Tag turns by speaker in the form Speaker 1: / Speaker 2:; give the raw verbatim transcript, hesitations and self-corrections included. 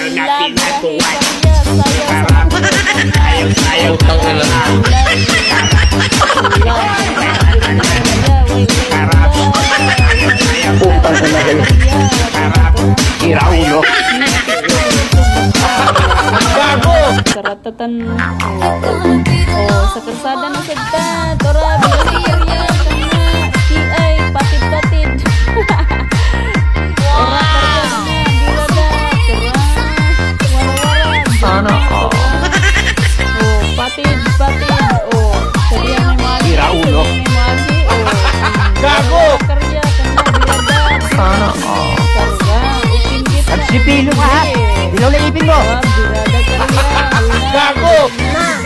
Speaker 1: na pinatuan. Harap, ayaw-ayaw ka lang. Harap, putang ina kayo. Harap, iraulo. Gago!
Speaker 2: Karatatan. Oh, sa kalsada na sagta. Tora, bilang area. T I, patid-patid. Ora, karga na. Bilada. Tora. Wara-wara.
Speaker 1: Sana all.
Speaker 2: Oh, patid-patid. Oh, sabi ang may magi.
Speaker 1: Iraulo.
Speaker 2: Sabi ang may magi. Oh,
Speaker 1: Gago!
Speaker 2: karya ka na. Bilada.
Speaker 1: Sana all.
Speaker 2: Karga. Ipinggit na.
Speaker 1: Nagsipilo ka ha? Dilaw na ipin mo!
Speaker 2: Ah, bilada karya.
Speaker 1: Gago!
Speaker 2: Na.